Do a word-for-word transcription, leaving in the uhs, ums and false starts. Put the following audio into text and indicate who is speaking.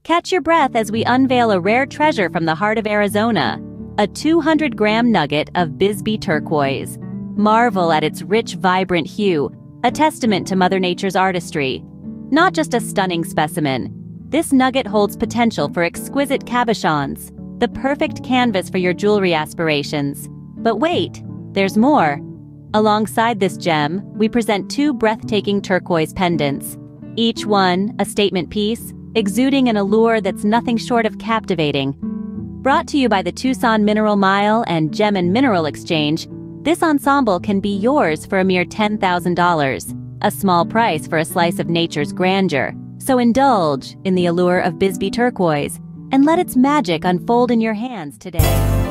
Speaker 1: Catch your breath as we unveil a rare treasure from the heart of Arizona, a two hundred gram nugget of Bisbee turquoise. Marvel at its rich, vibrant hue, a testament to Mother Nature's artistry. Not just a stunning specimen, this nugget holds potential for exquisite cabochons, the perfect canvas for your jewelry aspirations. But wait, there's more. Alongside this gem, we present two breathtaking turquoise pendants, each one a statement piece, exuding an allure that's nothing short of captivating. Brought to you by the Tucson Mineral Mile and Gem and Mineral Exchange, this ensemble can be yours for a mere ten thousand dollars, a small price for a slice of nature's grandeur. So indulge in the allure of Bisbee turquoise and let its magic unfold in your hands today.